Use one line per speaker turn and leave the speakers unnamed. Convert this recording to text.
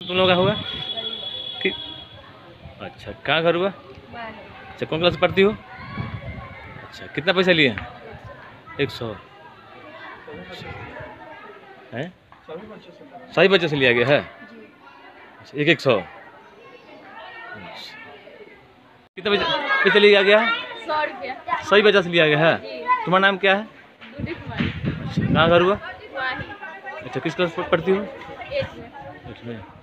तुम लोग का होगा? ठीक। अच्छा, कहाँ घर हुआ? अच्छा, कौन क्लास पढ़ती हो? अच्छा, कितना पैसा लिए? 100 है? सही बच्चे से लिया गया है? अच्छा, 100। कितना पैसा लिया गया है?
100 रुपया।
सही बच्चा से लिया गया है? तुम्हारा नाम क्या है? अच्छा, कहाँ घर हुआ? अच्छा, किस क्लास पढ़ती हो?
8 में।
अच्छा।